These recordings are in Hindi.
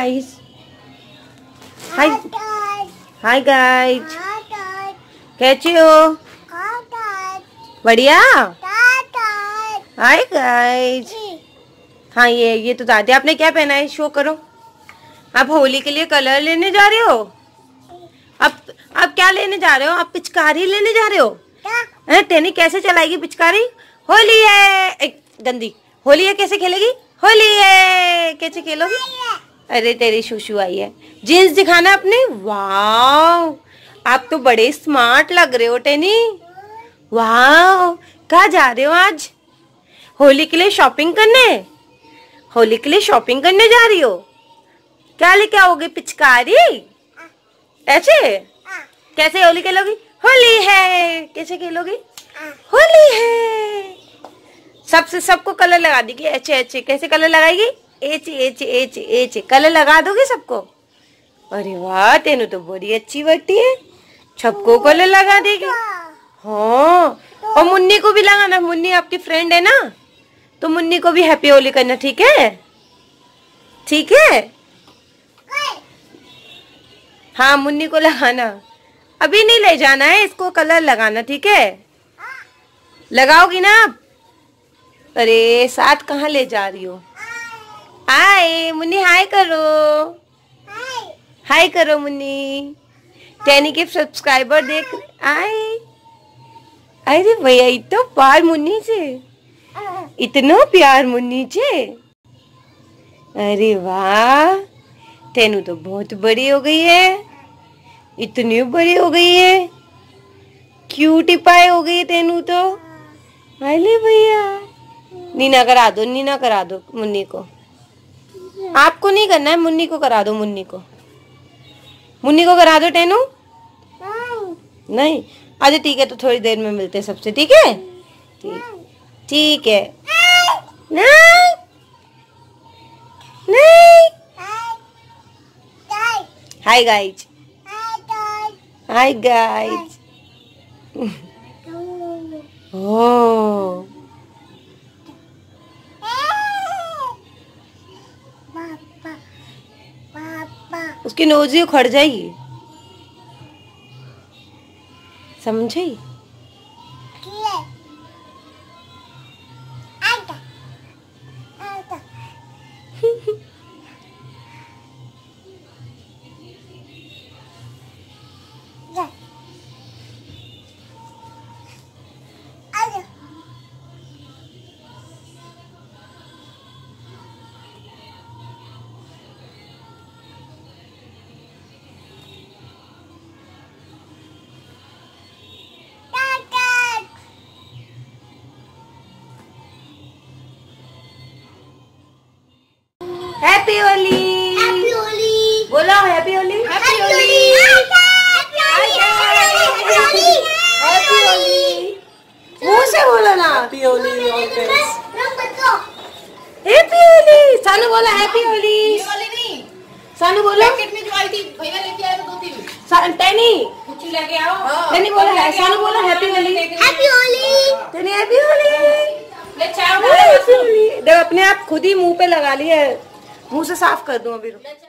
गाइस। हाय हाय गाइस, कैसे हो? बढ़िया। Hi guys. हाँ ये तो दादी, आपने क्या पहना है? शो करो। आप होली के लिए कलर लेने जा रहे हो? आप क्या लेने जा रहे हो? आप पिचकारी लेने जा रहे हो? टेनी कैसे चलाएगी पिचकारी? होली है गंदी। होली है, कैसे खेलेगी? होली है, कैसे खेलोगी? अरे तेरी शुशु आई है। जीन्स दिखाना अपने। वाह, आप तो बड़े स्मार्ट लग रहे हो टेनी। वाह, कहाँ जा रहे हो आज? होली के लिए शॉपिंग करने? होली के लिए शॉपिंग करने जा रही हो? क्या लेके आओगे? पिचकारी? ऐसे कैसे होली खेलोगी? होली है, कैसे खेलोगी? होली है। सबको कलर लगा देगी। अच्छे अच्छे कैसे कलर लगाएगी? एच एच एच एच कलर लगा दोगे सबको? अरे वाह, तेनू तो बड़ी अच्छी बट्टी है, सबको कलर लगा देगी। हाँ, और मुन्नी को भी लगाना। मुन्नी आपकी फ्रेंड है ना, तो मुन्नी को भी हैप्पी होली करना। ठीक है? ठीक है। हाँ, मुन्नी को लगाना। अभी नहीं ले जाना है इसको, कलर लगाना। ठीक है? लगाओगी ना आप? अरे साथ कहाँ ले जा रही हो? हाय मुन्नी, हाय करो। हाय करो मुन्नी। टेनी के सब्सक्राइबर देख आए। अरे भैया, इतना प्यार मुन्नी से, इतना प्यार मुन्नी से। अरे वाह, टेनू तो बहुत बड़ी हो गई है, इतनी बड़ी हो गई है, क्यूटी पाए हो गई टेनू तो। अरे भैया, नीना करा दो, नीना करा दो मुन्नी को। आपको नहीं करना है, मुन्नी को करा दो। मुन्नी को करा दो टेनू। नहीं, अच्छा ठीक है, तो थोड़ी देर में मिलते हैं सबसे। ठीक है? ठीक है। नहीं नहीं। Hi guys, hi guys. ओ उसकी नोज ही उखड़ जाएगी, समझी? हैप्पी होली। हैप्पी होली बोलो। Happy Holi. Happy Holi. Happy Holi. मुंह से बोलो ना। हैप्पी होली। हैप्पी होली। सानू बोला हैप्पी होली। सानू बोलो। पैकेट में जो आई थी भैया लेके आए तो 2-3। टेनी कुछ लेके आओ। टेनी बोला है, सानू बोला हैप्पी होली। हैप्पी होली। टेनी हैप्पी होली। ले चावल। हैप्पी होली। देख, अपने आप खुद ही मुंह पे लगा लिया है। मुंह से साफ कर दूं अभी।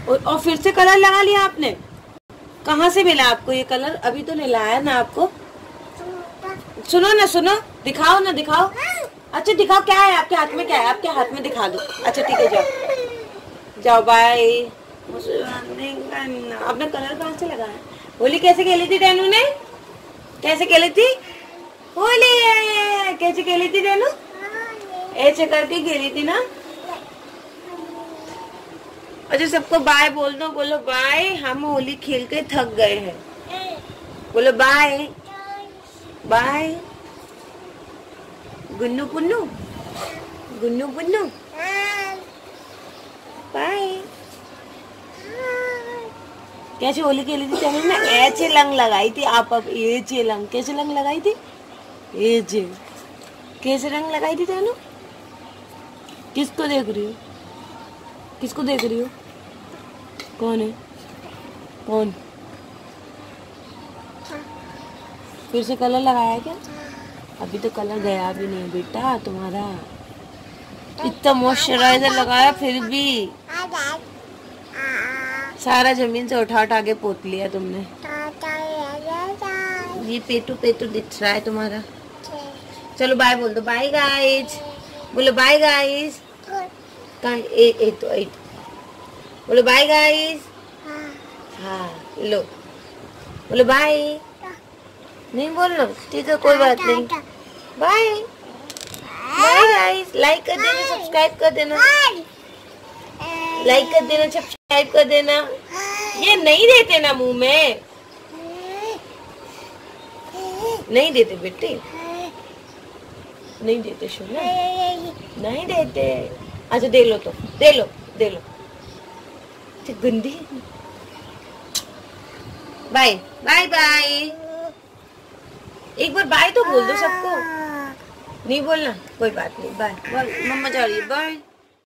और फिर से कलर लगा लिया आपने? कहाँ से मिला आपको ये कलर? अभी तो नहीं लाया ना आपको। सुनो ना, सुनो, दिखाओ ना, दिखाओ। अच्छा दिखाओ, क्या है आपके हाथ में? क्या है आपके हाथ में? दिखा दो। अच्छा ठीक है, जाओ जाओ, बाय। आपने कलर कहाँ से लगाया? होली कैसे खेली थी टैनू ने? कैसे खेली थी होली? कैसे खेली थी टैनू? ऐसे करके खेली थी ना। अच्छा सबको बाय बोल दो, बोलो बाय, हम होली खेल के थक गए हैं। बोलो bye bye. Gunnu Punnu, Gunnu Punnu, bye. कैसे होली खेली थी चैनल में? ऐसे लंग लगाई थी आप। अब ऐसे लंग, कैसे लंग लगाई थी? ऐसे कैसे रंग लगाई थी चैनल? किसको देख रही हो? किसको देख रही हो? कौन है? कौन? फिर से कलर लगाया क्या? अभी तो कलर गया भी नहीं बेटा तुम्हारा। इतना मॉइस्चराइजर लगाया फिर भी सारा जमीन से उठा उठा के पोत लिया तुमने। ये पेटू पेटू दिख रहा है तुम्हारा। चलो बाय बोल दो। बाय गाइज, बोलो बाय गाइज। तो बोलो बाय गाइज। हाँ लो, बोलो बाय। नहीं बोलना? ठीक है, कोई बात नहीं। Bye bye guys. लाइक कर देना, सब्सक्राइब कर देना, लाइक कर देना, सब्सक्राइब कर देना। ये नहीं देते ना मुंह में, नहीं देते बेटे, नहीं देते सोना, नहीं देते। अच्छा दे लो तो, दे लो, दे लो। गंदी। Bye bye bye. एक बार बाय तो बोल दो सबको। नहीं बोलना? कोई बात नहीं, बाय। मम्मा जा रही है, बाय।